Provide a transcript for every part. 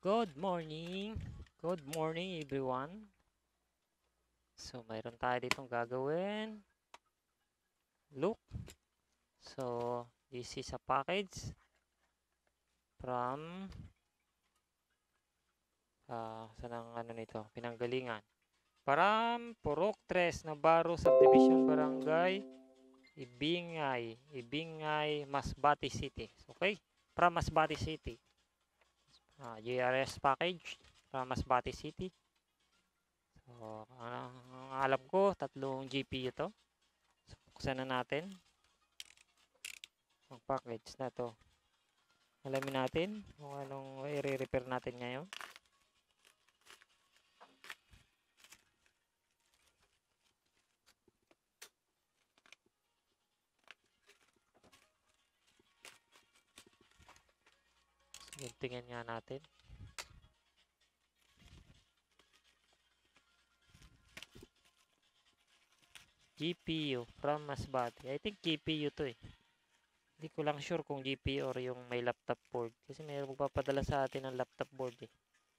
Good morning! Good morning everyone! So, mayroon tayo ditong gagawin. Look! So, this is a package from saan ang ano nito? Pinanggalingan. From Purok 3, Navarro Subdivision Barangay, Ibingay, Masbate City. Okay? From Masbate City. GRS package from Masbate City. So, ang alam ko, tatlong GPU to. So, buksan na natin ang package na to. Alamin natin kung anong i-repair natin ngayon. So, tingnan nga natin. GPU from Masbate. I think GPU to eh. Hindi ko lang sure kung GPU or yung may laptop board. Kasi may magpapadala sa atin ng laptop board eh.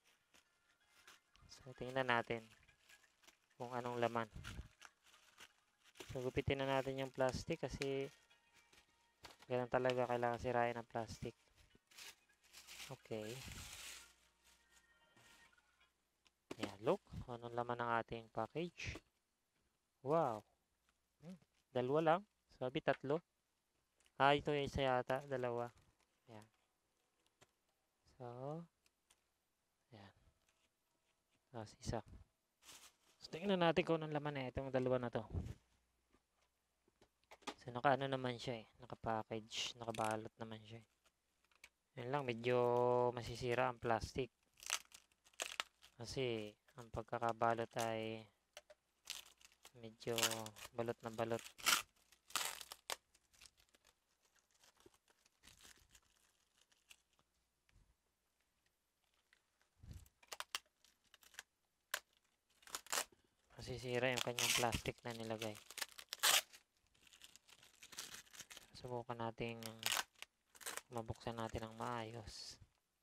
So, tingnan natin kung anong laman. So, gupitin na natin yung plastic kasi ganun talaga kailangan sirain ang plastic. Okay. Ayan, look. Anong laman ng ating package? Wow. Dalawa lang. Sabi tatlo. Ito yung isa yata. Dalawa. Ayan. So, ayan. Tapos isa. So, tingnan natin kung anong laman itong dalawa na to. So, naka-ano naman siya eh. Naka-package. Nakabalot naman siya eh. Yun lang, medyo masisira ang plastic. Kasi, ang pagkakabalot ay medyo balot na balot. Masisira yung kanyang plastic na nilagay. Subukan natin mabuksan natin ng maayos.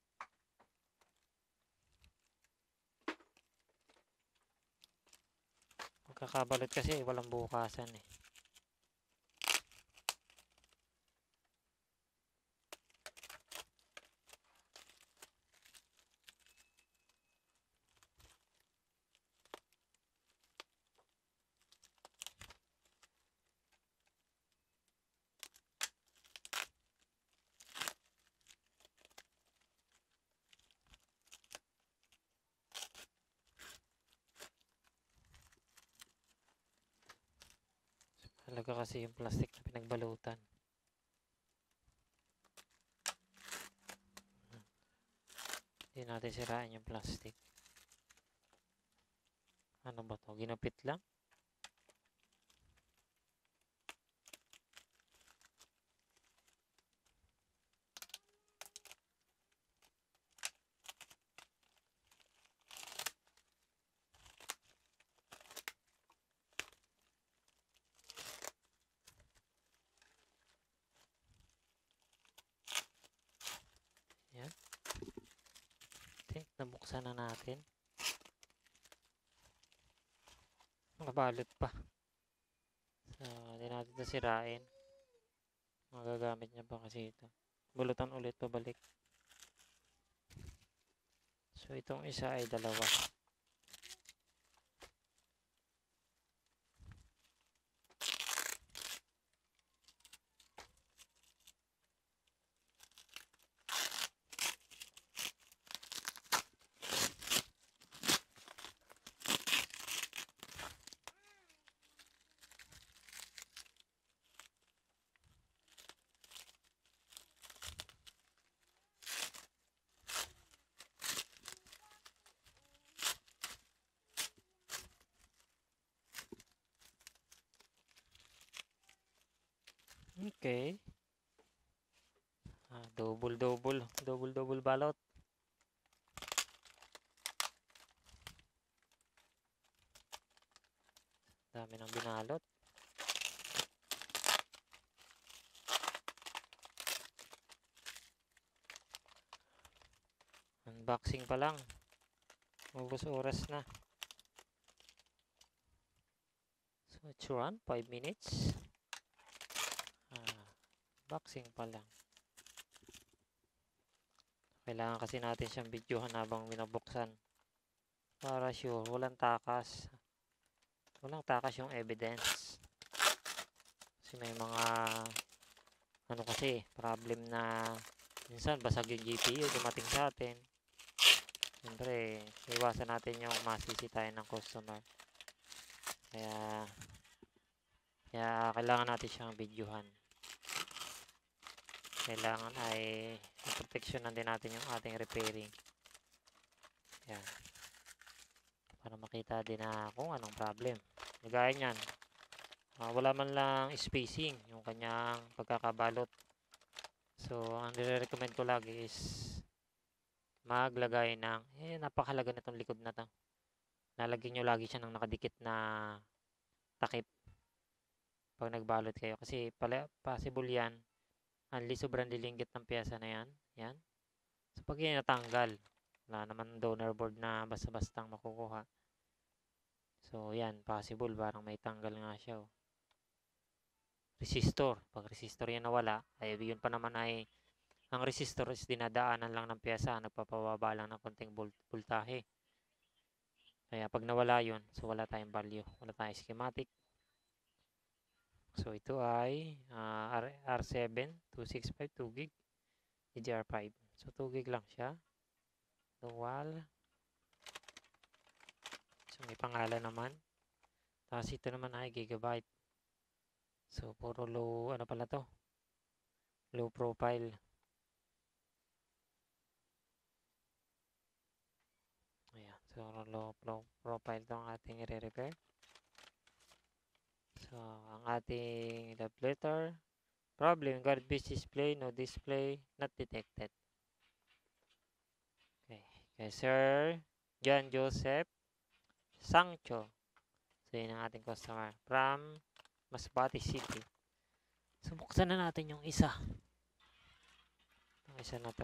Pagkakabalot kasi walang bukasan eh. Talaga kasi yung plastic na pinagbalutan. Hindi natin sirain yung plastic. Ano ba to? Ginupit lang? Yan. Okay, nabuksan na natin. Nakabalot pa. So, hindi natin ito sirain. Magagamit niya pa kasi ito. Bulutan ulit pabalik. So, itong isa ay dalawa. Okay. Double balot. Dami ng binalot. Unboxing pa lang. Ubus oras na. So, it's run. 5 minutes. Unboxing pa lang. Kailangan kasi natin siyang videohan habang binubuksan. Para sure, walang takas. Walang takas yung evidence. Kasi may mga ano kasi, problem na minsan basag yung GPU dumating sa atin. Siyempre, iwasan natin yung masisi tayo ng customer. Kaya kailangan natin siyang videohan. Kailangan ay proteksyonan din natin yung ating repairing. Yan. Para makita din na kung anong problem. Gaya niyan. Wala man lang spacing yung kanyang pagkakabalot. So, ang nire-recommend ko lagi is maglagay ng, napakahalaga na itong likod na to. Lalagyan nyo lagi siya ng nakadikit na takip pag nagbalot kayo. Kasi possible yan, unless sobrang lilinggit ng pyesa na yan. Yan. So, pag yan natanggal, wala naman donor board na basta-bastang makukuha. So, yan, possible. Parang may tanggal nga siya. Resistor. Pag resistor yan nawala, ay yun pa naman ay, ang resistor is dinadaanan lang ng pyesa. Nagpapababa lang ng konting voltahe. Kaya pag nawala yun, so wala tayong value. Wala tayong schematic. So, ito ay R7 265 2 gig DDR5. So, 2 gig lang siya. Dual. So, may pangalan naman. Tapos, ito naman ay gigabyte. So, puro low, ano pala to? Low profile. Ayan. So, low profile to ang ating i-repair. So, ang ating love letter. Problem, garbage display, no display, not detected. Okay. Kay Sir John Joseph Sancho. So, yun ang ating customer. From Masbate City. So, buksan na natin yung isa. Yung isa na to.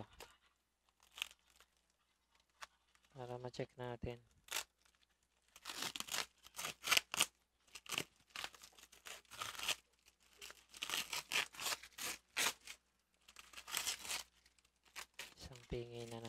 Para ma-check natin. Isang pingi na.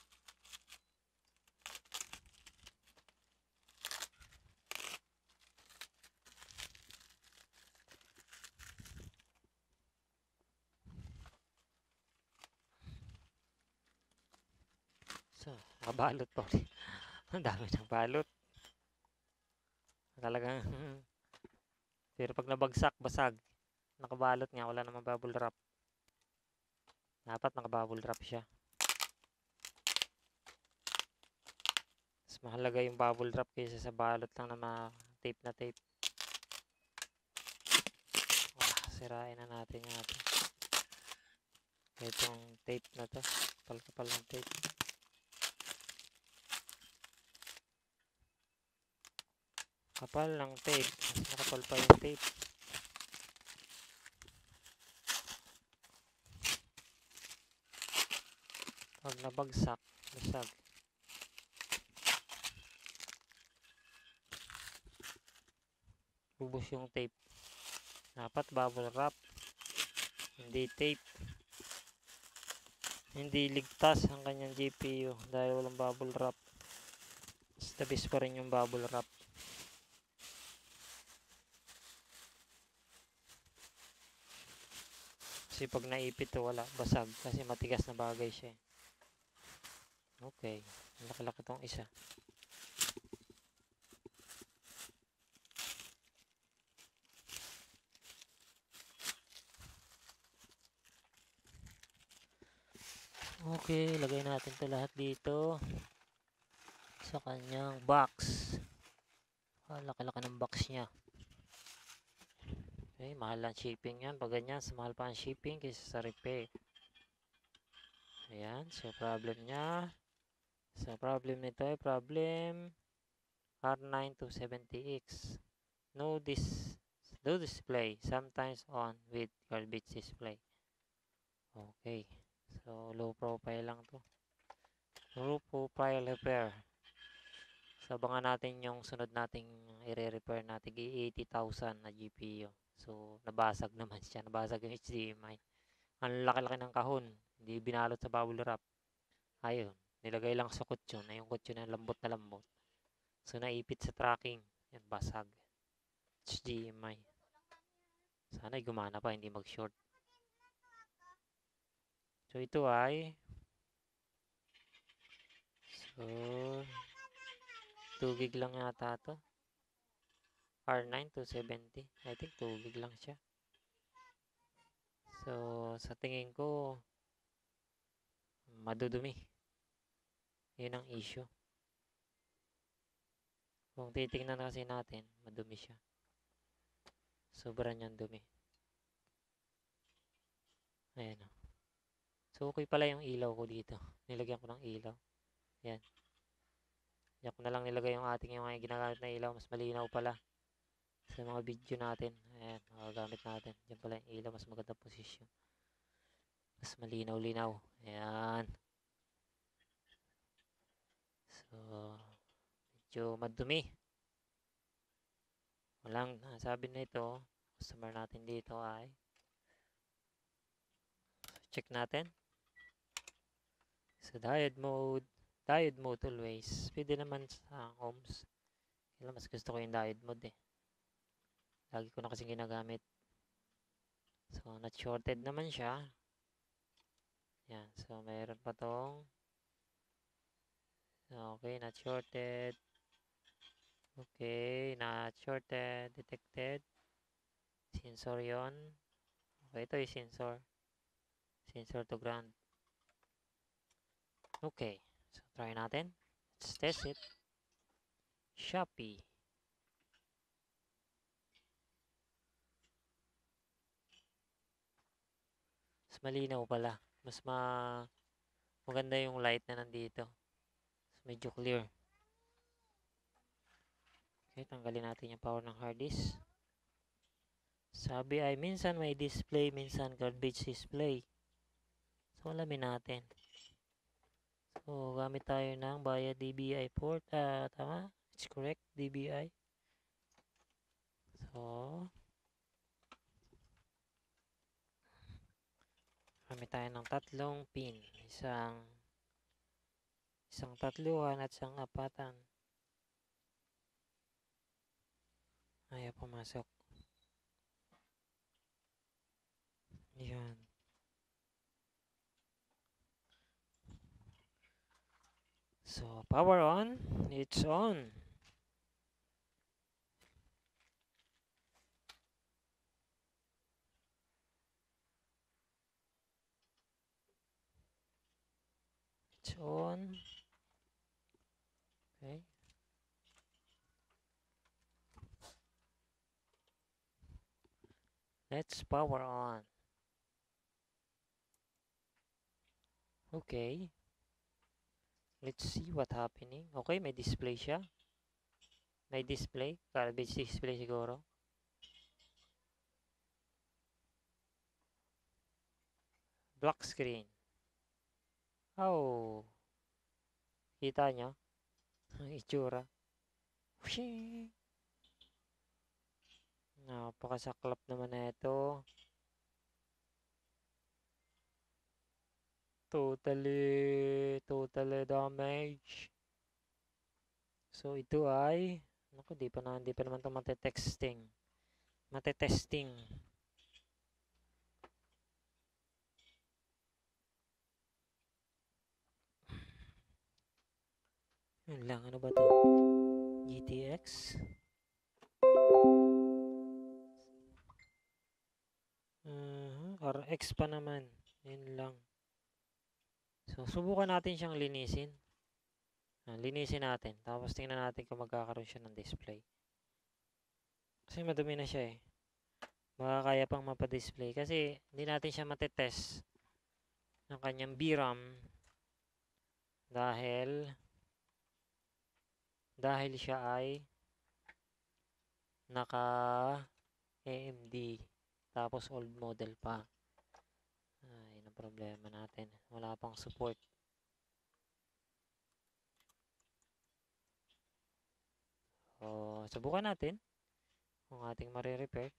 So, nakabalot po. Ang dami ng balot. Talagang pero pag nabagsak, basag. Nakabalot nga, wala namang bubble wrap. Dapat nakabubble wrap siya. Mas mahalaga yung bubble wrap kaysa sa balot lang na tape na tape. Sirain na natin yung ating itong tape na to. Kapal-kapal ng tape. Kapal ng tape. Mas nakapal pa yung tape. Pag nabagsak, basag. Ubos yung tape. Dapat bubble wrap. Hindi tape. Hindi ligtas ang kanyang GPU dahil walang bubble wrap. Stabis pa rin yung bubble wrap. Kasi pag naipit to wala, basag. Kasi matigas na bagay siya. Okay. Laki-laki tong isa. Okay, lagay natin to lahat dito sa kanyang box. Laki-laki ng box niya. Okay, mahal ang shipping yan. Pag ganyan, mahal pa ang shipping kaysa sa repair. Ayan, so problem niya. So problem nito ay problem R9270X. No display. Sometimes on with garbage display. Okay. So, low profile lang to. Grupo file repair. So, abangan natin yung sunod nating i-repair natin 80,000 na GPU. So, nabasag naman siya. Nabasag yung HDMI. Ang laki-laki ng kahon. Hindi binalot sa bubble wrap. Ayun. Nilagay lang sa kutsyon. Na yung kutsyon na lambot na lambot. So, naipit sa tracking. Yan, basag. HDMI. Sana'y gumana pa, hindi mag-short. So, ito ay so 2 gig lang yata to. R9 270. I think 2 gig lang siya. So, sa tingin ko madudumi. Yun ang issue. Kung titingnan kasi natin, madumi siya. Sobra niyang dumi. Ayan o. So, okay pala yung ilaw ko dito. Nilagyan ko ng ilaw. Ayan. Diyan ko na lang nilagay yung ating yung mga ginagamit na ilaw. Mas malinaw pala sa mga video natin. Ayan, magagamit natin. Diyan pala yung ilaw. Mas maganda posisyon. Mas malinaw-linaw. Ayan. So, medyo madumi. Walang, sabi na ito, customer natin dito ay check natin. So, diode mode always. Pwede naman sa ohms. Kailan mas gusto ko yung diode mode eh. Lagi ko na kasi ginagamit. So, not shorted naman siya. Yan. So, mayroon pa tong okay, not shorted. Okay, not shorted. Detected. Sensor yon. Okay, ito yung sensor. Sensor to ground. Okay. So, try natin. Let's test it. Shopee. Mas malinaw pala. Mas maganda yung light na nandito. Mas medyo clear. Okay, tanggalin natin yung power ng hard disk. Sabi ay minsan may display, minsan garbage display. So, alamin natin. So, gamit tayo ng via DBI port. Tama? It's correct, DBI. So, gamit tayo ng tatlong pin. Isang tatluhan at isang apatan. Ayaw pumasok. Yan. So, power on. It's on. It's on. Okay. Let's power on. Okay. Let's see what happening. Okay, may display siya. May display. Garbage display siguro. Black screen. Oh. Kita nyo? Ang itsura. Whee! Napakasaklap naman na ito. Totally damage. So, ito ay, naku, di pa naman ito matetesting. Yun lang, ano ba to? GTX. RX pa naman. Yun lang. So, subukan natin siyang linisin. Linisin natin. Tapos tingnan natin kung magkakaroon siya ng display. Kasi madumi na siya eh. Baka kaya pang mapadisplay. Kasi hindi natin siya matetest ng kanyang VRAM dahil siya ay naka AMD tapos old model pa. Ay, yun ang problema natin. Wala pang support. subukan natin kung ating marirepair.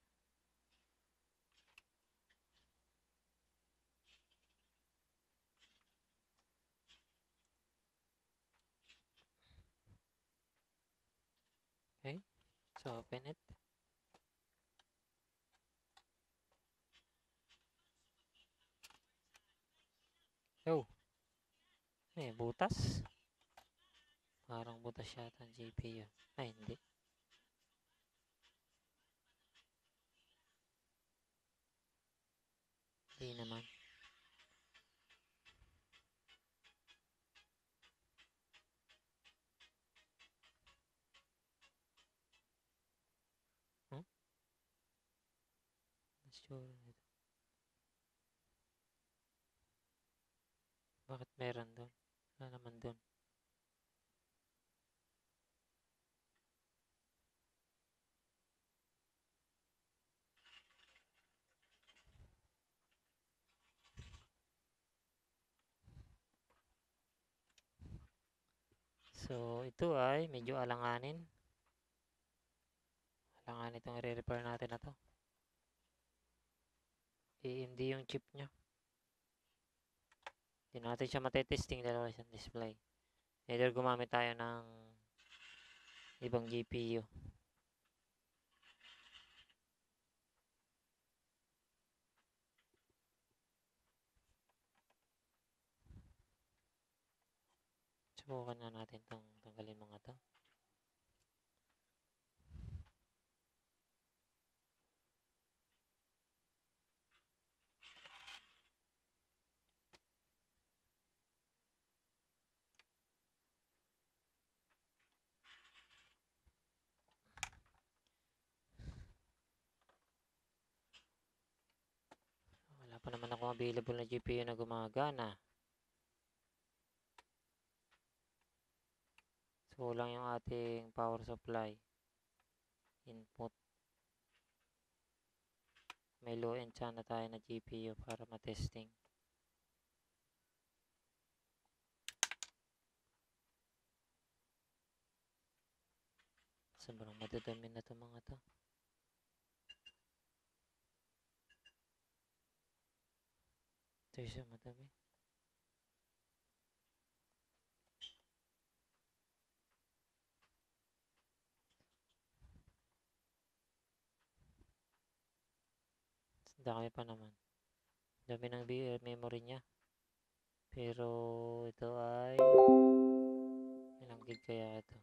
Okay, so open it. Oh, butas. Parang butas yata ang GPU. Ay, hindi. Hindi naman. Huh? Sure nito. Bakit meron doon? Wala naman doon. So, ito ay medyo alanganin. Alanganin itong i-repair natin na to. AMD yung chip niya. Hindi natin siya matetesting dalawa sa display. Either gumamit tayo ng ibang GPU. Subukan na natin itong tanggalin mga to. Wala pa naman ako available na GPU na gumagana. So, lang yung ating power supply. Input. May low end sana tayo na GPU para matesting. Sobrang madadami na itong mga to. Ito yung madami. Dami pa naman. Dami ng memory niya. Pero ito ay ilang gig kaya ito?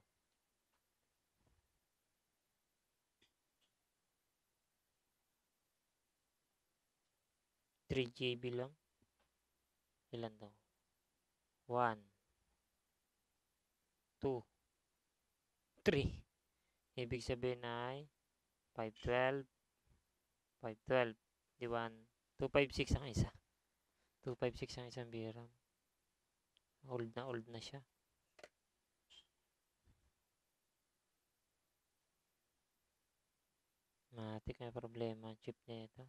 3 GB lang. Ilan to? 1, 2, 3. Ibig sabihin ay 512, 512. Di 1, 256 ang isa. 256 ang isang VRAM. Old na siya. Matik may problema ang chip niya ito.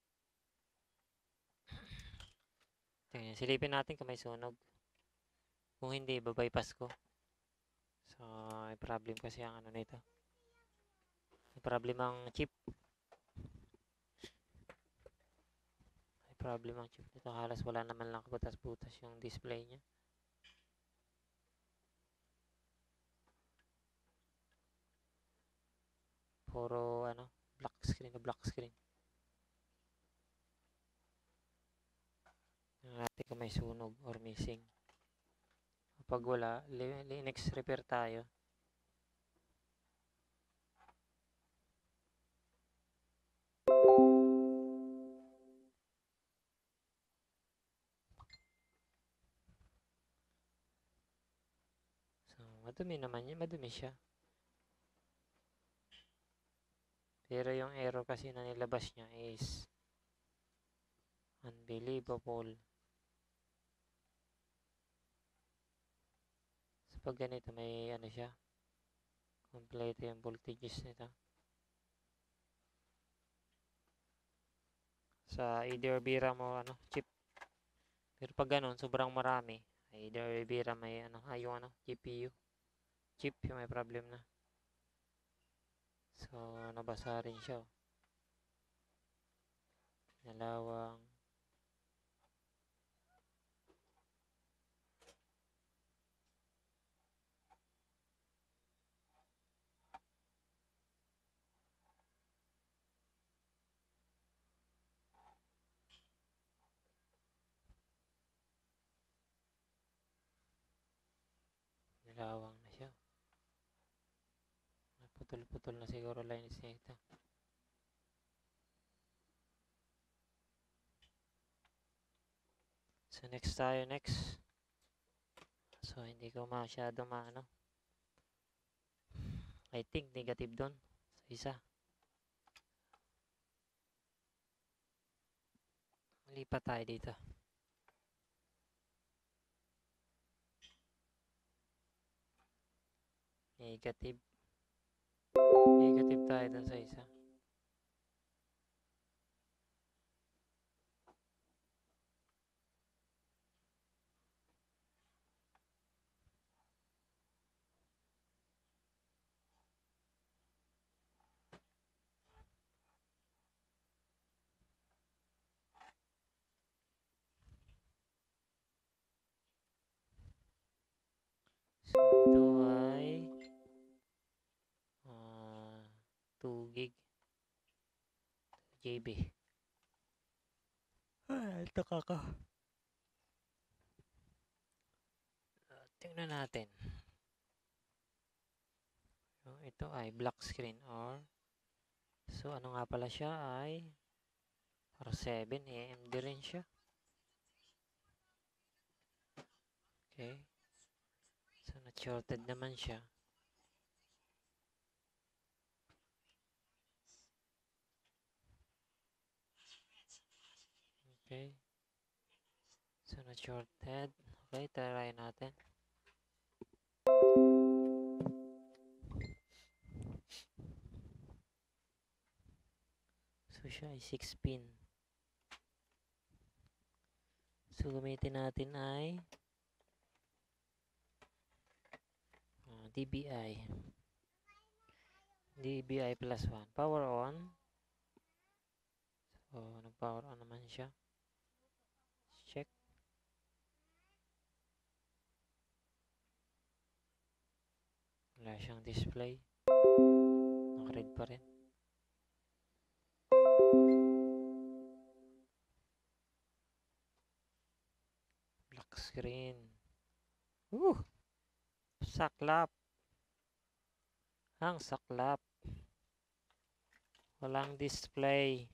Tingnan, silipin natin kung may sunog. Kung hindi, babypass ko. So, may problem kasi ang ano nito. May problem ang chip. May problem ang chip nito. Halos wala naman lang butas-butas yung display niya. Puro ano, black screen. Tingnan natin kung may sunog or missing. Kapag wala, Linux repair tayo. So, madumi naman yun. Madumi siya. Pero yung error kasi na nilabas niya is unbelievable. So, pag ganito, may ano siya. Complete yung voltages nito. Sa either VRAM mo ano, chip. Pero pag ganun, sobrang marami. Either VRAM may ano, yung ano, GPU. Chip yung may problem na. So, nabasa rin siya. Nalawang. Nalawang na siya. Putol-putol na siguro lines niya ito. So, next tayo, next. So, hindi ko masyado maano. I think negative doon. Sa isa. Lipat tayo dito. Negative. Negative tayo doon sa isa. So, ito ay 2 gig GB. Ito kaka. Tingnan natin. Ito ay black screen or so ano nga pala siya ay R7 AMD rin siya. Okay. So na-shorted naman siya. Okay. So na-shorted. Okay, try natin. So siya ay 6 pin. So gamitin natin ay DBI. DBI plus 1. Power on. So nag-power on naman siya. Check. Wala siyang display. Naka-red pa rin. Black screen. Saklap. Ang saklap. Walang display.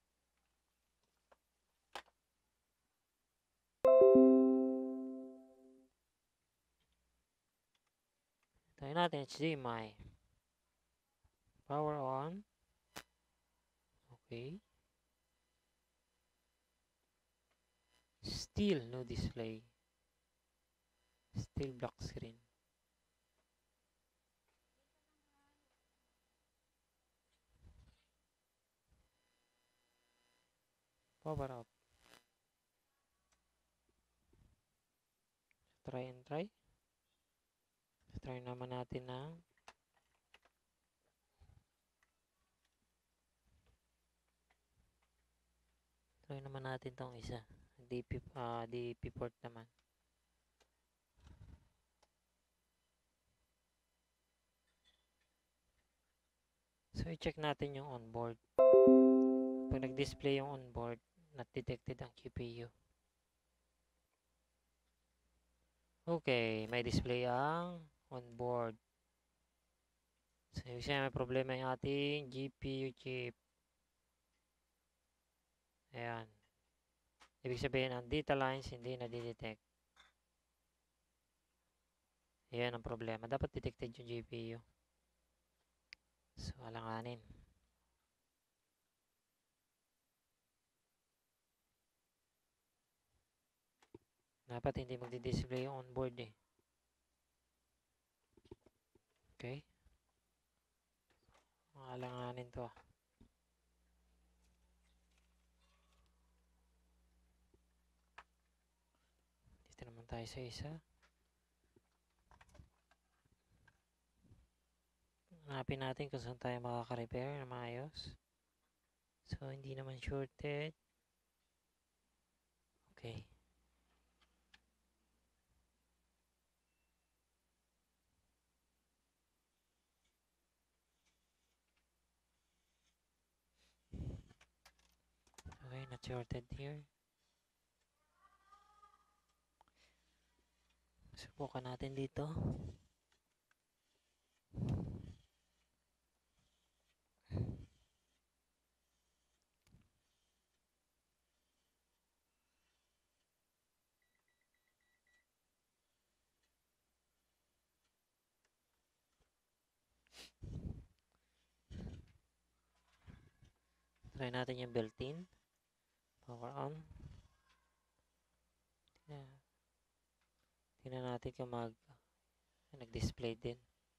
Tayo natin HDMI. Power on. Okay. Still no display. Still black screen. Power up. Try and try. Try naman natin ng try naman natin tong isa. DP port naman. So, i-check natin yung onboard. Pag nag-display yung onboard, not detected ang QPU. Okay, may display ang onboard. So, ibig sabihin may problema yung ating GPU chip. Ayan. Ibig sabihin, ang data lines hindi na-detect. Ayan ang problema. Dapat detected yung GPU. So, alanganin. Dapat hindi magdi-display yung onboard eh. Okay. Alanganin to. Dito naman tayo sa isa. Hanapin natin kung saan tayo makaka-repair na maayos. So, hindi naman shorted. Okay. Okay, not shorted here. Subukan natin dito. Try natin yung built-in. Power on. Yeah. Tingnan natin kung nag-display din.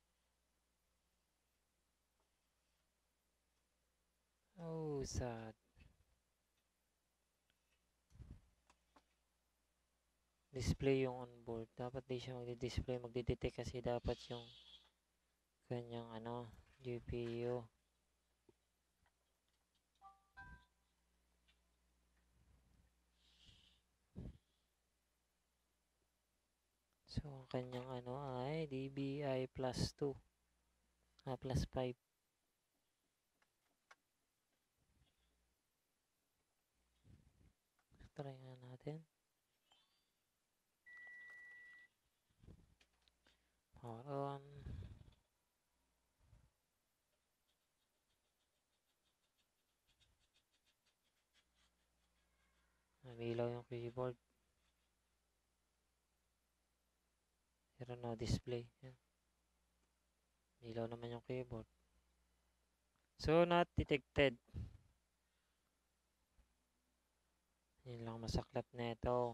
Oh, sad. Display yung onboard. Dapat di siya magdi-display. Magdi-detect kasi dapat yung kanyang GPU. So, ang kanyang ay DBI plus 2. Plus 5. Try nga natin. Power on. Namilaw yung keyboard. Pero no display. Yan. Ilaw naman yung keyboard. So, not detected. Yun lang masaklap na ito.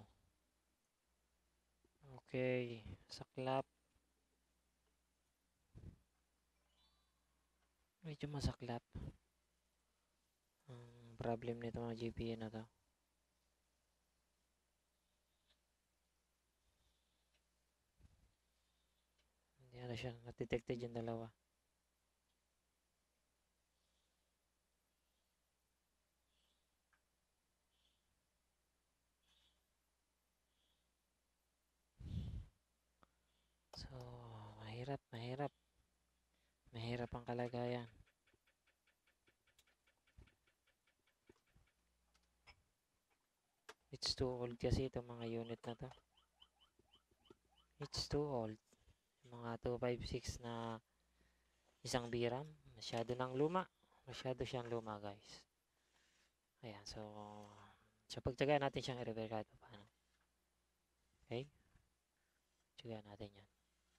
Okay. Saklap. Medyo masaklap. Ang problem nito mga GPU na to. Hindi siya. Not detected yung dalawa. So, mahirap. Mahirap ang kalagayan. It's too old kasi itong mga unit na to. It's too old. Mga 256 na isang VRAM. Masyado nang luma. Masyado siyang luma, guys. Ayan, so pagtsagaan natin siyang i-repair kahit paano. Okay? Tsagaan natin yan.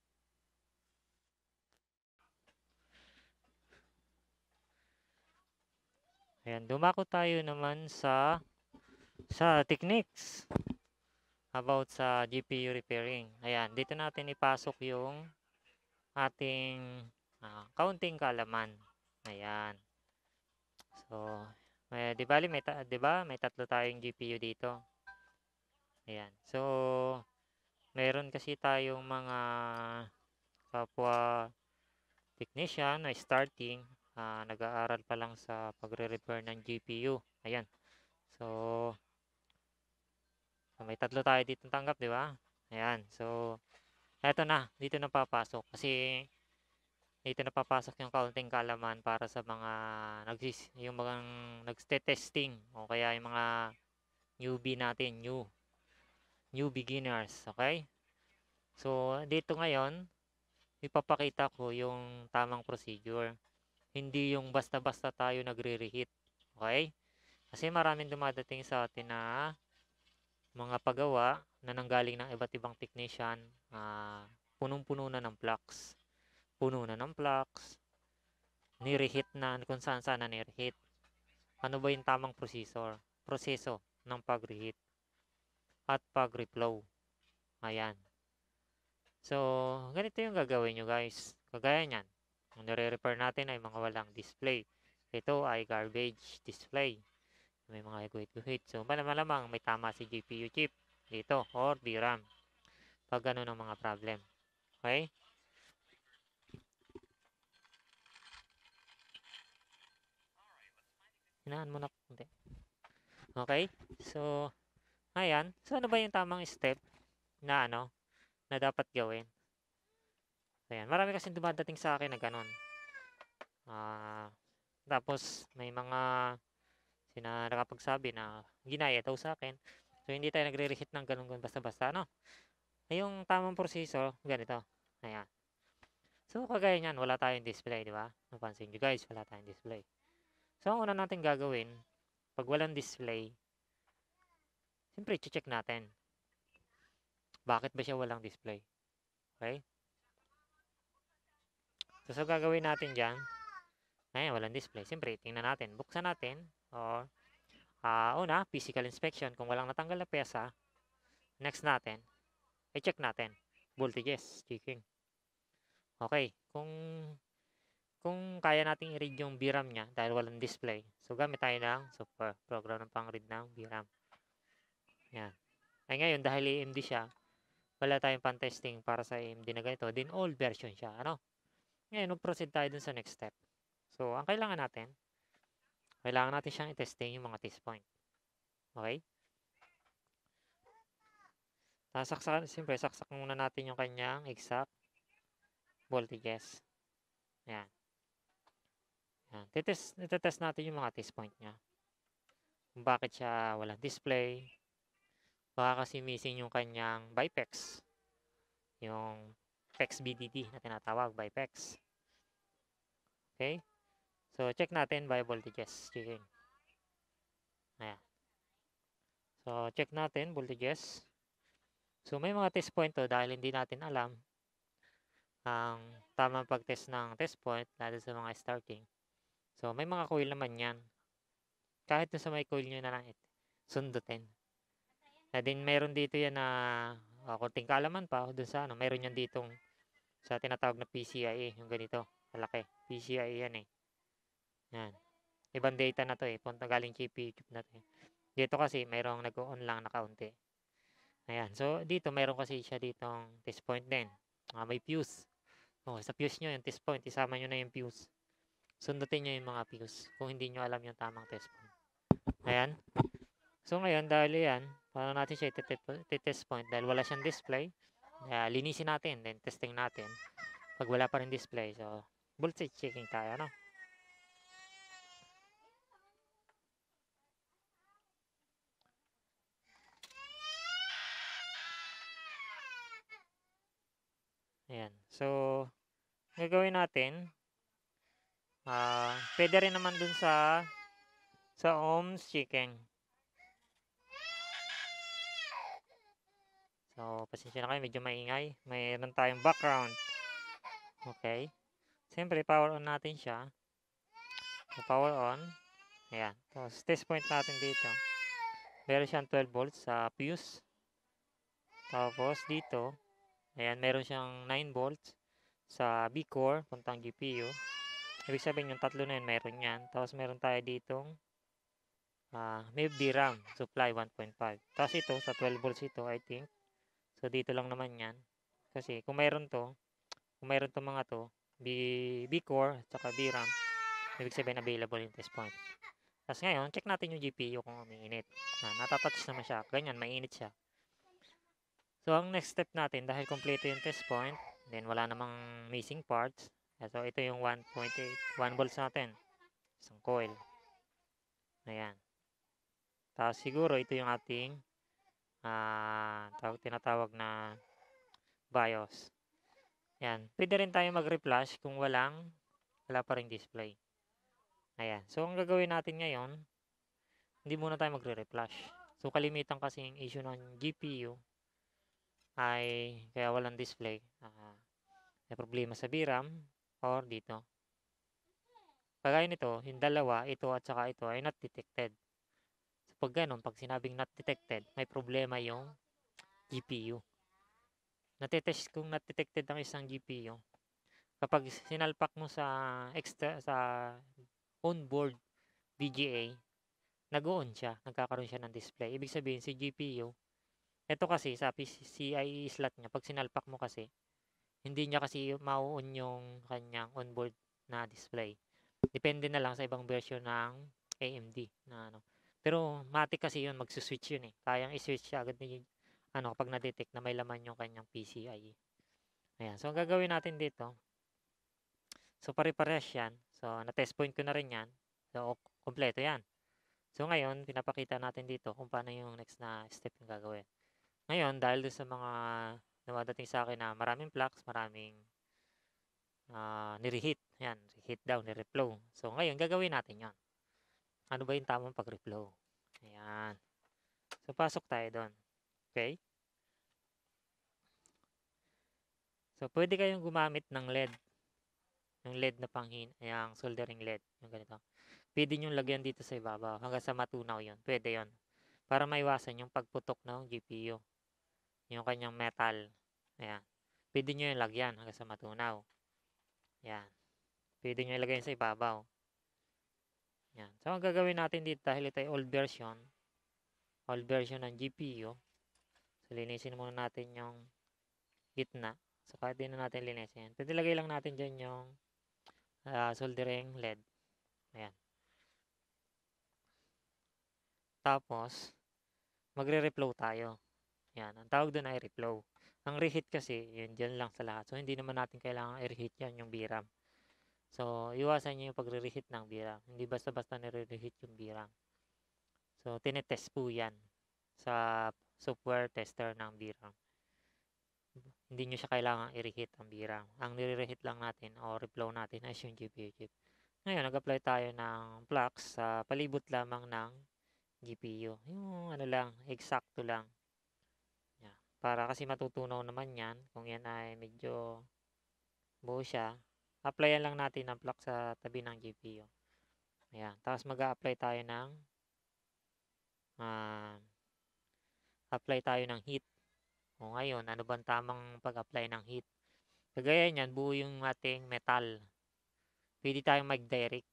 Ayan, dumako tayo naman sa techniques about sa GPU repairing. Ayan, dito natin ipasok yung ating counting kaalaman. Ayan. So, di ba may tatlo tayong GPU dito. Ayan. So, meron kasi tayong mga kapwa technician na starting, nag-aaral pa lang sa pagre-repair ng GPU. Ayan. So, may tatlo tayo dito tanggap, di ba? Ayan. So, eto na. Dito na papasok. Kasi, dito na papasok yung counting kaalaman para sa mga yung mga nagte-testing o kaya yung mga newbie natin, new beginners. Okay? So, dito ngayon, ipapakita ko yung tamang procedure. Hindi yung basta-basta tayo nagre-reheat. Okay? Kasi maraming dumadating sa atin na mga pagawa na nanggaling ng iba't ibang technician, punong-puno na ng flux. Puno na ng flux, ni-reheat na kung saan na ni-reheat. Ano ba yung tamang proseso ng pag-reheat at pag-reflow? Ayan. So, ganito yung gagawin nyo guys. Kagaya nyan. Ang nire-repair natin ay mga walang display. Ito ay garbage display. May mga guhit-guhit. So, malamang may tama si GPU chip dito or VRAM. Pag ganun ang mga problem. Okay? Hinaan mo na konti. Okay? So, ayan. So, ano ba yung tamang step na na dapat gawin? Ayan. Marami kasing dumadating sa akin na ganun. Tapos, may mga nakapagsabi na ginaya daw sa akin. So, hindi tayo nagre-reheat ng ganun basta-basta, Ay, yung tamang proseso, ganito. Ayan. So, kagaya niyan, wala tayong display, di ba? Napansin nyo guys, wala tayong display. So, ang una natin gagawin, pag walang display, siyempre, check natin. Bakit ba siya walang display? Okay? So, gagawin natin dyan, ayan, walang display. Siyempre, tingnan natin. Buksan natin, or, una, physical inspection. Kung walang natanggal na pyesa, next natin, i-check natin. Voltages, checking. Okay, kung kaya nating i-read yung VRAM niya dahil walang display, so gamit tayo ng super program ng pang-read ng VRAM. Yan. Ay ngayon, dahil AMD siya, wala tayong pan-testing para sa AMD na ganito, din old version siya. Ngayon, mag-proceed tayo dun sa next step. So, ang kailangan natin siyang i-testing yung mga test point. Okay? Siyempre, saksak muna natin yung kanyang exact voltages. Yan. Yan. Itetest natin yung mga test point niya. Kung bakit siya walang display. Baka kasi missing yung kanyang BIPEX. Yung PEX BDD na tinatawag, BIPEX. Okay? So, check natin by voltages. Checking. Ayan. So, check natin voltages. So, may mga test point to dahil hindi natin alam ang tamang pag-test ng test point lalo sa mga starting. So, may mga coil naman yan. Kahit na sa may coil nyo na lang sundutin. Na din, meron dito yan na konting kaalaman pa doon sa meron yan ditong sa tinatawag na PCIe, yung ganito, malaki. PCIe yan eh. Yan. Ibang data na to eh. Punta galing CPU chip na to eh. Dito kasi mayroong nag-on lang na kaunti. Ayan. So, dito mayroon kasi siya ditong test point din. May fuse. Sa fuse nyo, yung test point, isama nyo na yung fuse. Sundutin nyo yung mga fuse kung hindi nyo alam yung tamang test point. Ayan. So, ngayon, dahil yan, paano natin siya test point? Dahil wala siyang display, linisin natin, then testing natin. Pag wala pa rin display, so, voltage checking tayo, Ayan. So, gagawin natin, pwede rin naman dun sa ohms checking. So, pasensya na kayo, medyo maingay. Mayroon tayong background. Okay. Siyempre, power on natin siya. So, power on. Ayan. Tapos, test point natin dito. Meron siyang 12 volts sa fuse. Tapos, dito, ayan, meron siyang 9 volts sa B-core, puntang GPU. Ibig sabihin, yung tatlo na yun, meron yan. Tapos, meron tayo ditong may VRAM supply 1.5. Tapos, ito, sa 12 volts ito, I think. So, dito lang naman yan. Kasi, kung mayroon to mga to, B-core, saka VRAM, ibig sabihin, available yung test point. Tapos, ngayon, check natin yung GPU kung umiinit. Natatouch naman siya. Ganyan, mainit siya. So, ang next step natin, dahil kompleto yung test point, then wala namang missing parts. So, ito yung 1.8, 1 volts natin. Isang coil. Ayan. Tapos, siguro, ito yung ating tinatawag na BIOS. Ayan. Pwede rin tayo mag-reflash kung wala pa ring display. Ayan. So, ang gagawin natin ngayon, hindi muna tayo magre-reflash. So, kalimitan kasi yung issue ng GPU ay kaya walang display. May problema sa VRAM or dito. Kagaya nito, yung dalawa, ito at saka ito ay not detected. So, pag ganun, pag sinabing not detected, may problema yung GPU. Natetest kung not detected ang isang GPU. Kapag sinalpak mo sa onboard VGA, nag-on siya, nagkakaroon siya ng display. Ibig sabihin, si GPU, ito kasi sa PCIe slot niya, pag sinalpak mo kasi, hindi niya kasi ma-on yung kanyang onboard na display. Depende na lang sa ibang version ng AMD na ano. Pero matic kasi yun, magsuswitch yun eh. Kayang i-switch siya agad ni ano kapag na-detect na may laman yung kanyang PCIe. Ayan. So, ang gagawin natin dito, so pare-parehas yan. So, na-test point ko na rin yan. So, kompleto yan. So, ngayon, pinapakita natin dito kung paano yung next na step yung gagawin. Ngayon, dahil doon sa mga dumadating sa akin na maraming flux, maraming ni-reheat. Yan, reheat down, ni-reflow. So, ngayon, gagawin natin yon. Ano ba yung tamang pag-reflow? Ayan. So, pasok tayo doon. Okay? So, pwede kayong gumamit ng LED. Yung LED na yung soldering LED. Yung ganito. Pwede nyo lagyan dito sa ibabaw. Hanggang sa matunaw yon. Pwede yon. Para maiwasan yung pagputok ng GPU. Yung kanyang metal. Ayan. Pwede nyo yung lagyan hanggang sa matunaw. Ayan. Pwede nyo ilagay sa ibabaw. Yan. So, ang gagawin natin dito dahil ito ay old version ng GPU. So, linisin muna natin yung gitna. So, kahit din na natin linisin. Pwede lagay lang natin dyan yung soldering LED. Ayan. Tapos, magre-reflow tayo. Yan. Ang tawag doon ay reflow. Ang reheat kasi, yun dyan lang sa lahat. So, hindi naman natin kailangan i-reheat yan yung VRAM. So, iwasan nyo yung pagre-reheat ng VRAM. Hindi basta-basta nire-reheat yung VRAM. So, tinetest po yan sa software tester ng VRAM. Hindi nyo siya kailangan i-reheat ang VRAM. Ang nire-reheat lang natin o reflow natin ay yung GPU chip. Ngayon, nag-apply tayo ng flux sa palibot lamang ng GPU. Yung ano lang, eksakto lang. Yan. Para kasi matutunaw naman yan, kung yan ay medyo buo siya, applyan lang natin ng flux sa tabi ng GPU. Ayan. Tapos mag-a-apply tayo ng heat. O ngayon, ano bang tamang pag-apply ng heat? Kagaya niyan, buo yung ating metal. Pwede tayong mag-direct.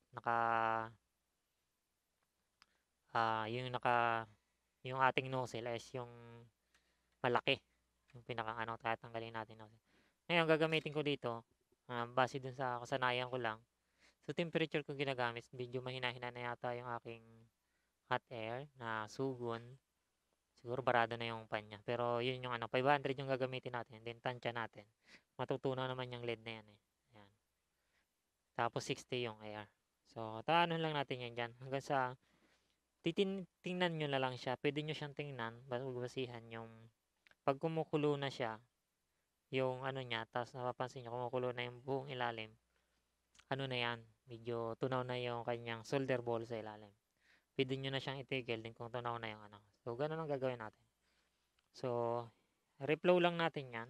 Yung ating nozzle is yung malaki. Yung tatanggalin natin nozzle. Ngayon, gagamitin ko dito, base dun sa kasanayan ko lang. So, temperature ko ginagamit, medyo mahina-hina na yata yung aking hot air na sugon. Siguro barado na yung pan niya. Pero yun yung 500 yung gagamitin natin. Then tansya natin. Matutunaw naman yung LED na yan eh. Ayan. Tapos 60 yung air. So, taanon lang natin yan dyan. Hanggang sa tingnan nyo na lang siya. Pwede nyo siyang tingnan. Basihan yung pag kumukulo na siya, yung niya, tapos napapansin nyo, kumukulo na yung buong ilalim. Ano na yan? Medyo tunaw na yung kanyang solder ball sa ilalim. Pwede nyo na siyang itigil din kung tunaw na yung So, ganun ang gagawin natin. So, reflow lang natin yan.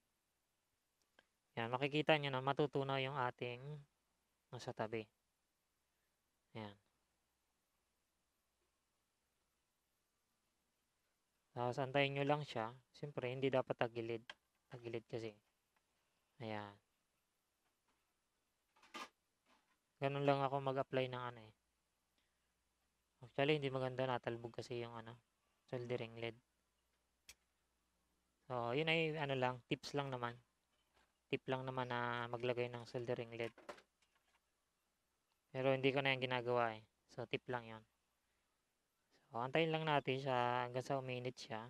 Yan, makikita nyo na matutunaw yung ating nasa tabi. Yan. Tapos, antayin nyo lang siya. Siyempre, hindi dapat tagilid. Tagilid kasi. Ayan. Ganun lang ako mag-apply ng Actually, hindi maganda. Natalbog kasi yung soldering LED. So, yun ay lang, tips lang naman. Tip lang naman na maglagay ng soldering LED. Pero hindi ko na yung ginagawa eh. So, tip lang yon. So, antayin lang natin siya hanggang sa uminit siya.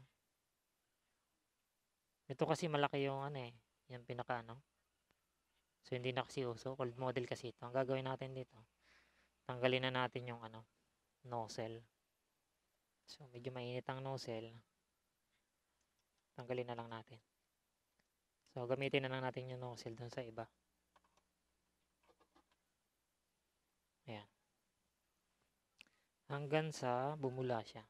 Ito kasi malaki yung yung pinaka So, hindi na kasi uso. Old model kasi ito. Ang gagawin natin dito, tanggalin na natin yung nozzle. So, medyo mainit ang nozzle. Tanggalin na lang natin. So, gamitin na lang natin yung nozzle dun sa iba. Ayan. Hanggang sa bumula siya.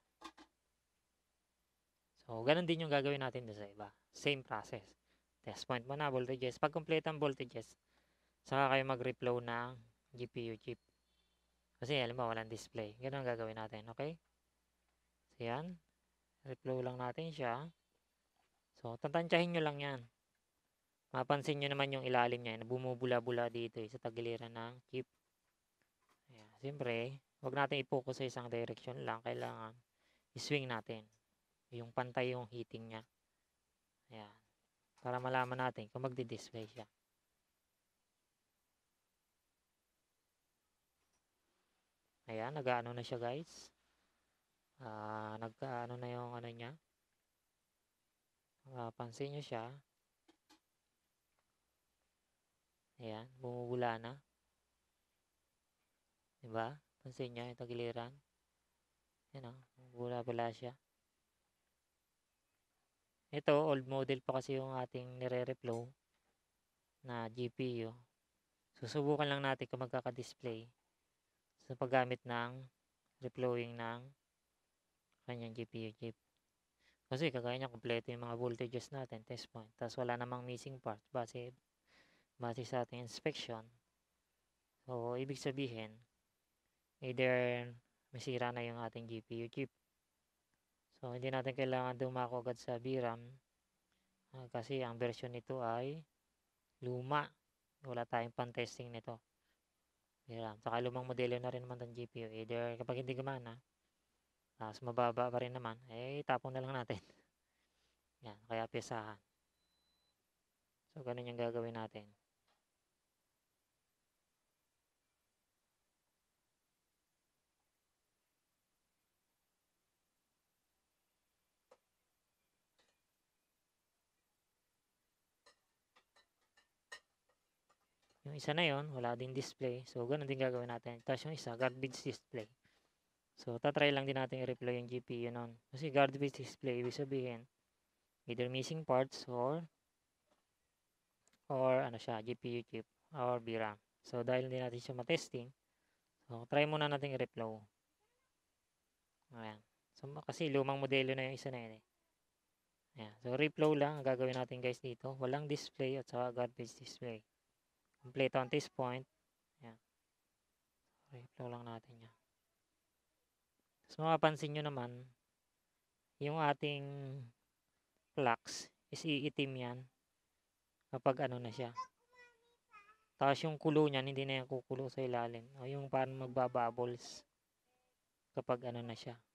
So, ganun din yung gagawin natin dun sa iba. Same process. Test point mo na, voltages. Pag complete ang voltages, saka kayo mag-reflow ng GPU chip. Kasi alam mo, walang display. Ganun ang gagawin natin, okay? So, yan. Reflow lang natin siya. So, tatansyahin nyo lang yan. Mapansin nyo naman yung ilalim niya na bumubula-bula dito sa tagiliran ng chip. Ayan. Siyempre, huwag natin i-focus sa isang direction lang. Kailangan i-swing natin. Yung pantay yung heating niya. Ayan. Para malaman natin kung magdi-display siya. Ayan, nag-ano na siya guys. Nagkaano na yung ano niya. Pansin nyo siya. Ayan, bumubula na. Diba? Pansin nyo, ito giliran. Ayan o, bumubula siya. Ito, old model pa kasi yung ating nire-reflow na GPU. Susubukan lang natin kung magkaka-display sa paggamit ng reflowing ng kanyang GPU chip. Kasi kagaya niya, kompleto yung mga voltages natin, test point. Tapos wala namang missing parts base sa ating inspection. So, ibig sabihin, either masira na yung ating GPU chip. So, hindi natin kailangan dumako agad sa VRAM kasi ang version nito ay luma. Wala tayong pan-testing nito. VRAM. Saka lumang modelo na rin naman ng GPU. Either kapag hindi gumana, tapos mababa pa rin naman, tapon na lang natin. Yan, kaya piyasahan. So, ganun yung gagawin natin. Yung isa na yon wala din display. So, ganun din gagawin natin. Tapos yung isa, garbage display. So, tatry lang din natin i-replay yung GPU nun. Kasi garbage display, ibig sabihin, either missing parts or ano siya, GPU chip or VRAM. So, dahil hindi natin siya matesting, so, try muna natin i-reflow. Ayan. So, kasi lumang modelo na yung isa na yun eh. Ayan. So, reflow lang ang gagawin natin guys dito. Walang display at saka garbage display. Kompleto ang test point. Ayan. Reflow lang natin yan. So, mapapansin nyo naman, yung ating flux is iitim yan kapag ano na siya. Tapos yung kulo niyan, hindi na yan kukulo sa ilalim. O yung parang magbabubbles kapag ano na siya.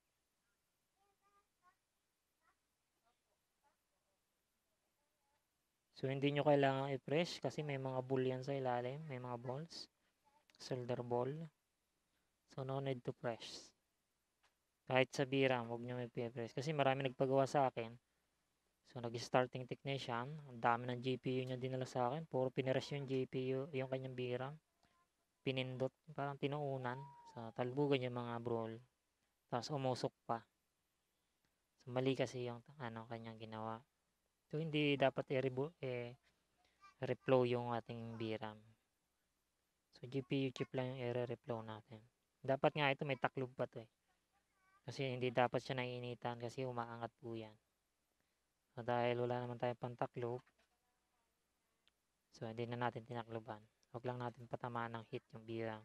So, hindi nyo kailangan i-press kasi may mga ball yan sa ilalim. May mga balls. Solder ball. So, no need to press. Kahit sa VRAM, huwag nyo i-press. Kasi marami nagpagawa sa akin. So, nag-starting technician. Ang dami ng GPU niya dinala sa akin. Puro pinress yung GPU, yung kanyang VRAM. Pinindot. Parang tinuunan. So, talbugan yung mga brawl. Tapos, umusok pa. So, mali kasi yung kanyang ginawa. So, hindi dapat reflow yung ating VRAM. So, GPU chip lang yung i-reflow natin. Dapat nga ito may taklob pa to eh. Kasi hindi dapat siya naiinitan kasi umaangat po yan. So, dahil wala naman tayong pantaklob, so, hindi na natin tinakloban. Huwag lang natin patamaan ng heat yung VRAM.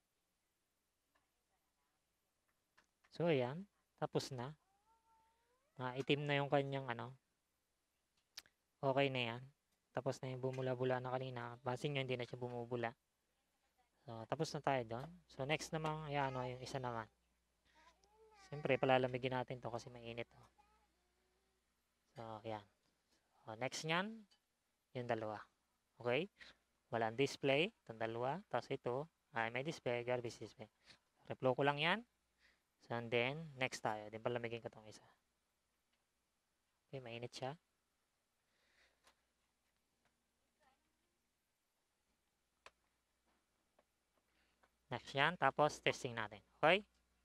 So, ayan. Tapos na. Itim na yung kanyang okay na yan. Tapos na yung bumula-bula na kanina. Basin nyo, hindi na siya bumubula. So, tapos na tayo doon. So, next naman, ayan yung isa naman. Siyempre, palalamigin natin to kasi mainit. So, ayan. So, next nyan, yung dalawa. Okay? Walang display. Itong dalawa. Tapos ito, may display, garbage display. Reflow ko lang yan. So, and then, next tayo. Then, palamigin ko itong isa. Okay, mainit siya. Next yan. Tapos, testing natin. Okay?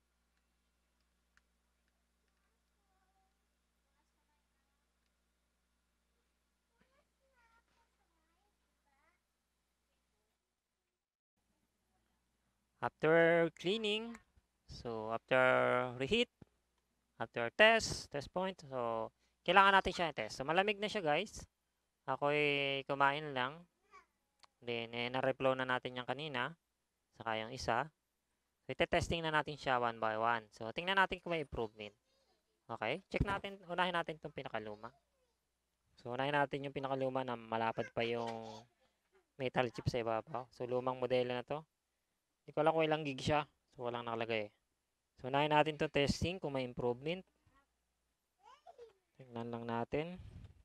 After cleaning, so, after reheat, after test point, so, kailangan natin siya i-test. So, malamig na siya, guys. Ako'y kumain lang. Then, na-reflow na natin yan kanina. Saka yung isa. So, ite-testing na natin siya one by one. So, tingnan natin kung may improvement. Okay? Check natin, unahin natin itong pinakaluma. So, unahin natin yung pinakaluma na malapad pa yung metal chip sa ibabaw. So, lumang modelo na to. Hindi ko alam kung ilang gig siya. So, walang nakalagay. So, unahin natin itong testing kung may improvement. Tingnan lang natin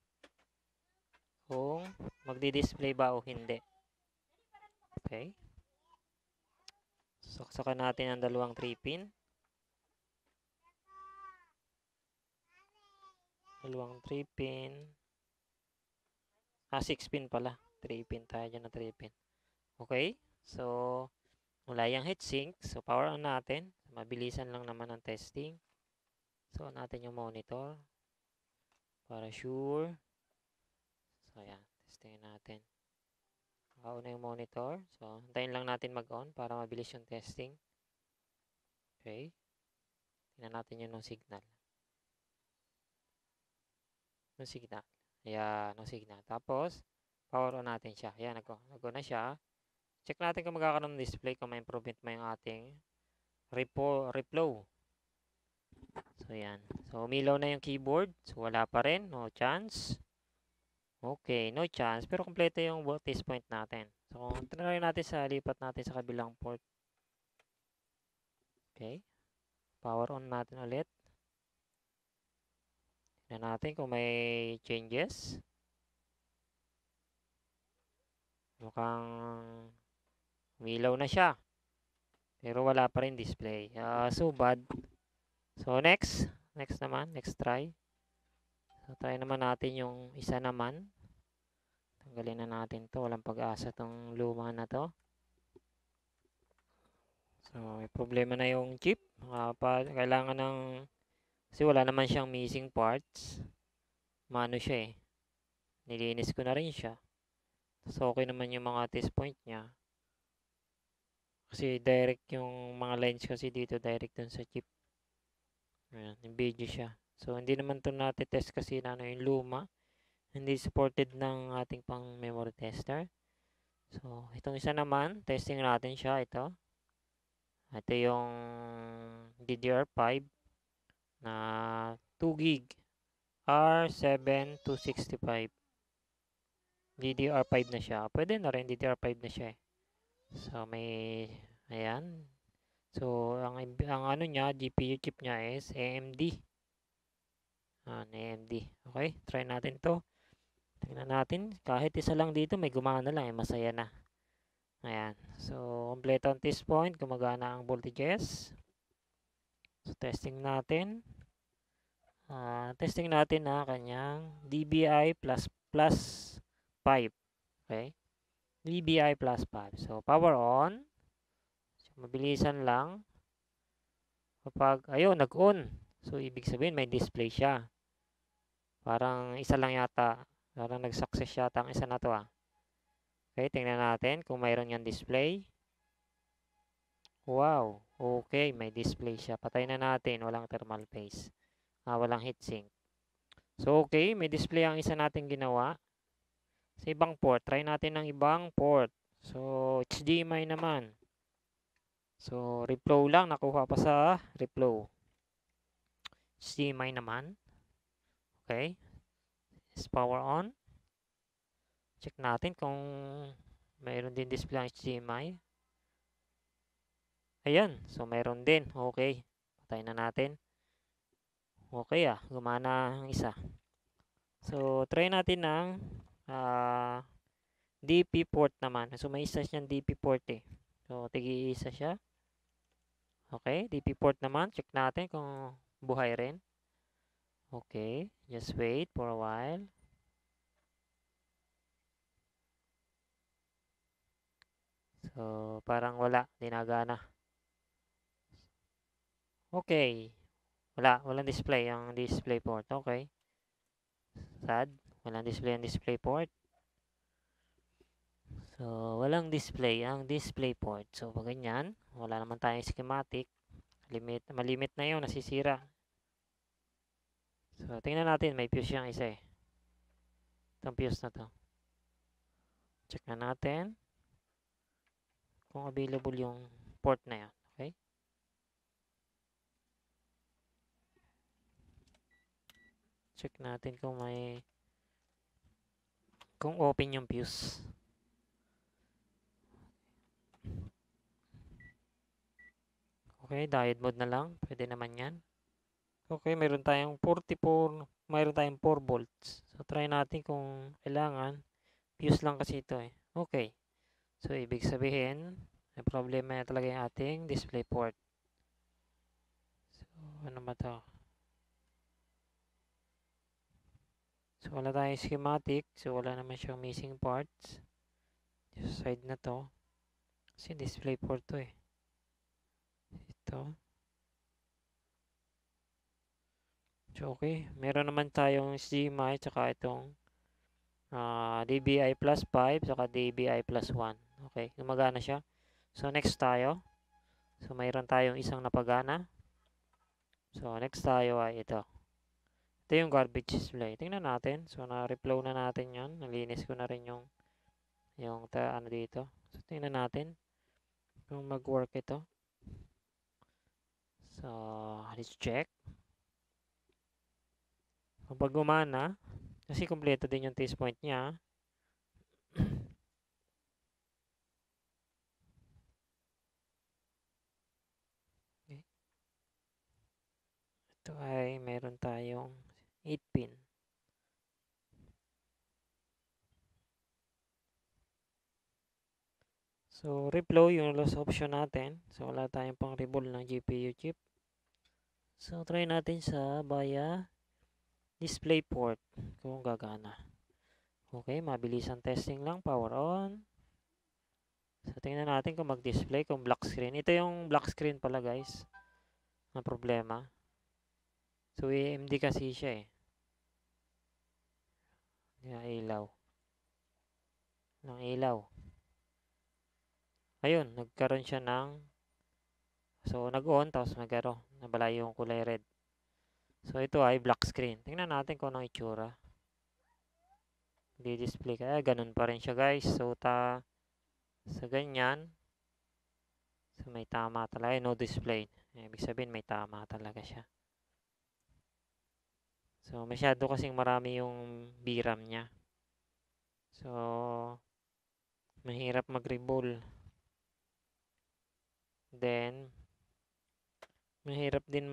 kung magdi-display ba o hindi. Okay. Saksakan natin ang dalawang 3-pin. Dalawang 3-pin. 6-pin pala. 3-pin tayo dyan na 3-pin. Okay. So, wala yung heatsink. So, power on natin. Mabilisan lang naman ang testing. So, on natin yung monitor. Para sure. So, ayan. Testingin natin. On na yung monitor. So, hintayin lang natin mag-on para mabilis yung testing. Okay. Tingnan natin yung no signal. No signal. Ayan, no signal. Tapos, power on natin siya. Ayan, nag-on na siya. Check natin kung magkakaroon ng display, kung may improvement mo yung ating reflow. So, ayan. So, umilaw na yung keyboard. So, wala pa rin. No chance. Okay, no chance. Pero kompleto yung voltage point natin. So, try natin lipat natin sa kabilang port. Okay. Power on natin ulit. Tignan natin kung may changes. Mukhang umilaw na siya. Pero wala pa rin display. So bad. So next naman, next try. So try naman natin yung isa naman. Tanggalin na natin to. Walang pag-asa tong luma na to. So may problema na yung chip. Kailangan ng, kasi wala naman siyang missing parts. Mano siya eh. Nilinis ko na rin siya. So okay naman yung mga test point niya. Kasi direct yung mga lines kasi dito, direct dun sa chip. Ayan, yung video siya. So, hindi naman ito natin-test kasi na yung luma. Hindi supported ng ating pang memory tester. So, itong isa naman, testing natin siya. Ito yung DDR5 na 2 gig R7265. DDR5 na siya. Pwede na rin DDR5 na siya eh. So, ayan. So, ang ano niya, GPU chip niya is AMD. AMD. Okay, try natin to. Tingnan natin. Kahit isa lang dito, may gumana lang. Masaya na. Ayan. So, kompleto ang test point. Gumagana ang voltages. So, testing natin. Testing natin na kanyang DBI plus 5. Okay. DBI plus 5. So, power on. So, mabilisan lang. Kapag, ayun, nag-on. So, ibig sabihin, may display siya. Parang isa lang yata. Parang nag-success yata ang isa na to ah. Okay, tingnan natin kung mayroon yan display. Wow, okay, may display siya. Patay na natin, walang thermal phase. Walang heatsink. So, okay, may display ang isa natin ginawa. Sa ibang port, try natin ng ibang port. So, HDMI naman. So, reflow lang, nakuha pa sa reflow. HDMI naman. Okay. Is power on. Check natin kung mayroon din display ang HDMI. Ayan. So, mayroon din. Okay. Patay na natin. Okay gumana ang isa. So, try natin ng DP port naman. So, may isa siyang DP port eh. So, tigi-isa siya. Okay. DP port naman. Check natin kung buhay rin. Okay. Just wait for a while. So, parang wala. Dinagana. Okay. Walang display ang display port. Okay. Sad. Walang display ang display port. So, walang display ang display port. So, pag ganyan, wala naman tayong schematic. Malimit na yun, nasisira. So, tingnan natin. May fuse yung isa eh. Itong fuse na to. Check na natin kung available yung port na yan. Okay. Check natin kung open yung fuse. Okay, diode mode na lang. Pwede naman yan. Okay, mayroon tayong 4 volts. So, try natin kung kailangan. Fuse lang kasi ito eh. Okay. So, ibig sabihin, May problema na talaga yung ating display port. So, ano ba to? So, wala tayong schematic. So, wala naman siyang missing parts. Sa side na to. Kasi display port to eh. Ito. So, okay. Meron naman tayong HDMI tsaka itong DBI plus 5 tsaka DBI plus 1. Okay. Gumagana siya. So, next tayo. So, mayroon tayong isang napagana. So, next tayo ay ito. Ito yung garbage display. Tingnan natin. So, na-reflow na natin yan. Nalinis ko na rin yung ano dito. So, tingnan natin kung mag-work ito. So, let's check. Kapag gumana, kasi kompleto din yung test point niya. Okay. Ito ay meron tayong 8 pin. So, reflow yung last option natin. So, wala tayong pang reball ng GPU chip. So, try natin sa via display port kung gagana. Okay, mabilis ang testing lang. Power on. So, tingnan natin kung mag-display, kung black screen. Ito yung black screen pala guys. Na problema. So, AMD kasi siya eh. Yan, ilaw. Ng ilaw. Ayun, nagkaroon siya ng so, nag-on, tapos nabala yung kulay red. So, ito ay black screen. Tingnan natin kung anong itsura. Di-display kaya, ganun pa rin siya guys. So, sa ganyan, so may tama talaga, no display. Ibig sabihin, may tama talaga siya. So, masyado kasing marami yung VRAM niya. So, mahirap mag-reball. Then, mahirap din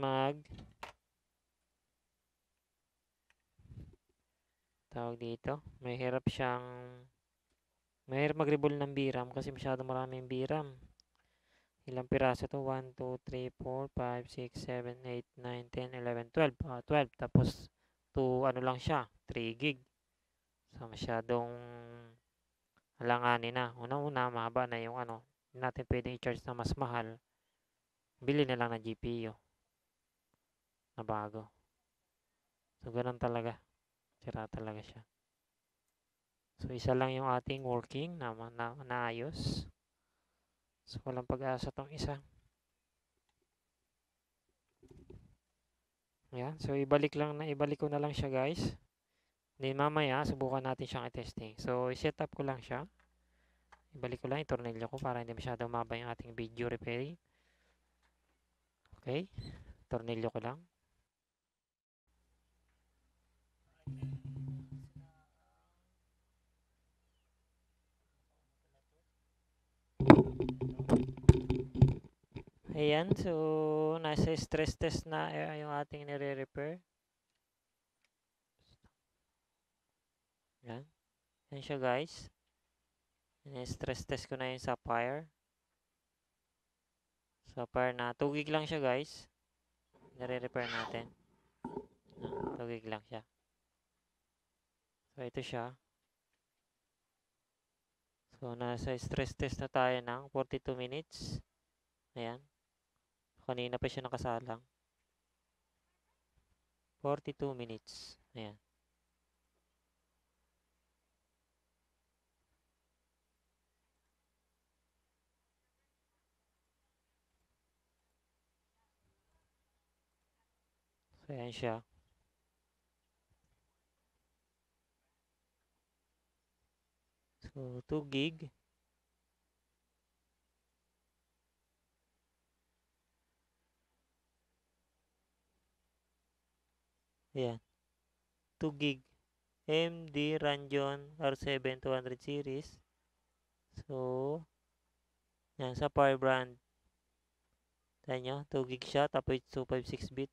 tawag dito, mahirap mag-reball ng VRAM kasi masyado maraming VRAM. Ilang piraso to? 1, 2, 3, 4, 5, 6, 7, 8, 9, 10, 11, 12. 12. Tapos, 2, ano lang siya, 3 gig. So, masyadong alanganin na. Una-una, mahaba na yung ano. Hindi natin pwedeng i-charge na mas mahal. Bili na lang ng GPU na bago. So, ganun talaga. Sira talaga siya. So, isa lang yung ating working na naayos. So, walang pag-asa tong isa. Ayan. So, ibalik ko na lang siya guys. Then, mamaya, subukan natin siyang i-testing. So, i-set up ko lang siya. Ibalik ko lang, itornilyo ko para hindi masyado maba yung ating video repairing. Okay. Tornilyo ko lang. Ayan, so nasa stress test na yung ating nire-repair. Ayan. Ayan siya guys. Stress test ko na yung Sapphire. Sapphire na 2 gig lang siya guys. Nire-repair natin. 2 gig lang siya. So ito siya. So nasa stress test na tayo ng 42 minutes. Ayan. Kanina pa siya nakasalang. 42 minutes. Ayan. So ayan siya. So 2 gig. Ayan. 2 gig. AMD Radeon R7 200 series. So, yan sa power brand. Tayo nyo, 2 gig siya, tapos 256 bit.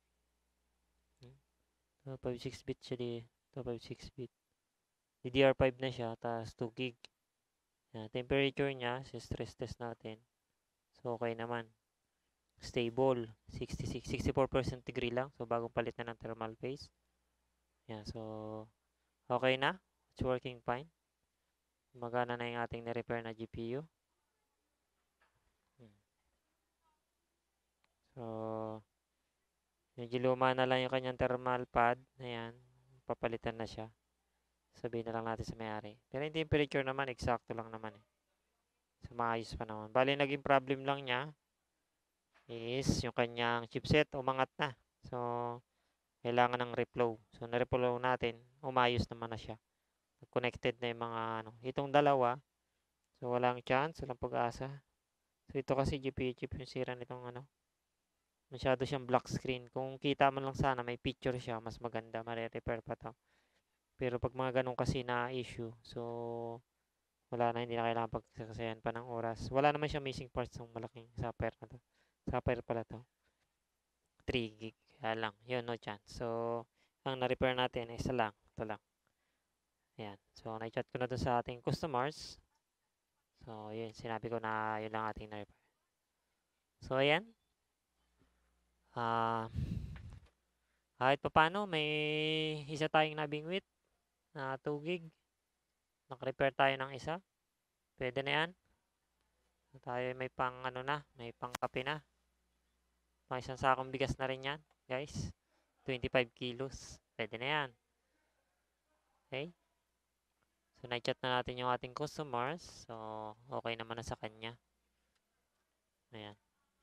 256 bit siya di, 256 bit. DDR5 na siya, tapos 2 gig. Yan, temperature niya, stress test natin. So, okay naman. Stable. 64% degree lang. So, bagong palit na ng thermal paste. Yan, so, okay na. It's working fine. Magana na yung ating na-repair na GPU. So, medyo luma na lang yung kanyang thermal pad. Ayan, papalitan na siya. Sabihin na lang natin sa may-ari. Pero yung temperature naman, eksakto lang naman eh. So, maayos pa naman. Bali, naging problem lang niya is yung kanyang chipset umangat na. So, kailangan ng reflow. So, na-reflow natin, umayos naman na siya. Connected na yung mga ano. Itong dalawa, so walang chance, walang pag-asa. So, ito kasi GPU chip yung sira nitong ano. Masyado siyang black screen. Kung kita mo lang sana, may picture siya, mas maganda, mare-repair pa to. Pero pag mga ganun kasi na issue, so wala na, hindi na kailangan pagsasayan pa ng oras. Wala naman siya missing parts ng malaking sapphire na to. Sapphire pala to. 3 gig. Kaya lang, yun, no chance. So, ang na-repair natin, isa lang. Ito lang. Ayan. So, na-chat ko na dun sa ating customers. So, yun, sinabi ko na yun lang ating na-repair. So, ayan. Kahit pa paano, may isa tayong nabingwit na 2 gig. Naka-repair tayo ng isa. Pwede na yan. Tayo may pang ano na, may pang kape na. Pang isang sakong bigas na rin yan, guys. 25 kilos. Pwede na yan. Okay? So, na-chat na natin yung ating customers. So, okay naman na sa kanya. Ayan.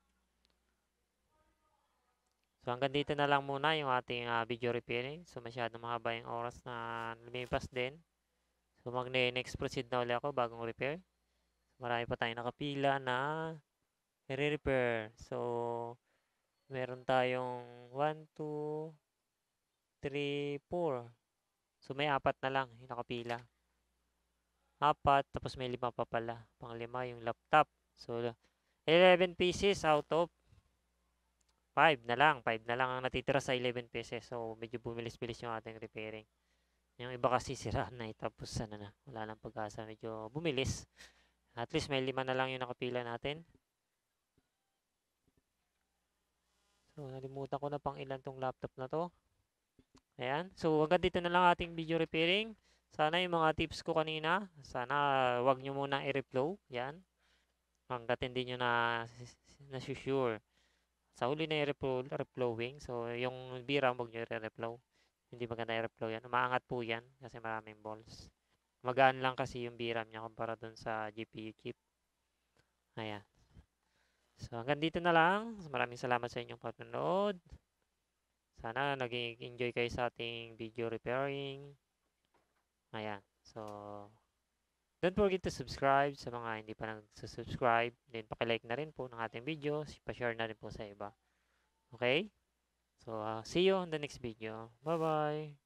So, hanggang dito na lang muna yung ating video repairing. So, masyadong mahaba yung oras na lumipas din. So, next proceed na ulit ako bagong repair. Marami pa tayong nakapila na i-repair. So, meron tayong 1, 2, 3, 4. So, may 4 na lang yung nakapila. 4, tapos may 5 pa pala. Pang 5 yung laptop. So, 11 pieces out of 5 na lang. 5 na lang ang natitira sa 11 pieces. So, medyo bumilis-bilis yung ating repairing. Yung iba kasi sira na tapos ano na. Wala nang pag-asa. Medyo bumilis. At least may 5 na lang yung nakapila natin. So, nalimutan ko na pang ilan tong laptop na to. Ayan. So, hanggang dito na lang ating video repairing. Sana yung mga tips ko kanina, sana wag nyo muna i-reflow. Yan. Hanggat hindi nyo na sure. Sa huli na i-reflowing. So, yung VRAM, wag nyo i-reflow. Hindi maganda i-reflow yan. Umaangat po yan kasi maraming balls. Magaan lang kasi yung VRAM niya kumpara dun sa GPU chip. Ayan. So, hanggang dito na lang. Maraming salamat sa inyong panonood. Sana nag-enjoy kayo sa ating video repairing. Ayan. So, don't forget to subscribe sa mga hindi pa nag-subscribe. Then, pakilike na rin po ng ating video. Pa-share na rin po sa iba. Okay? So, see you on the next video. Bye-bye!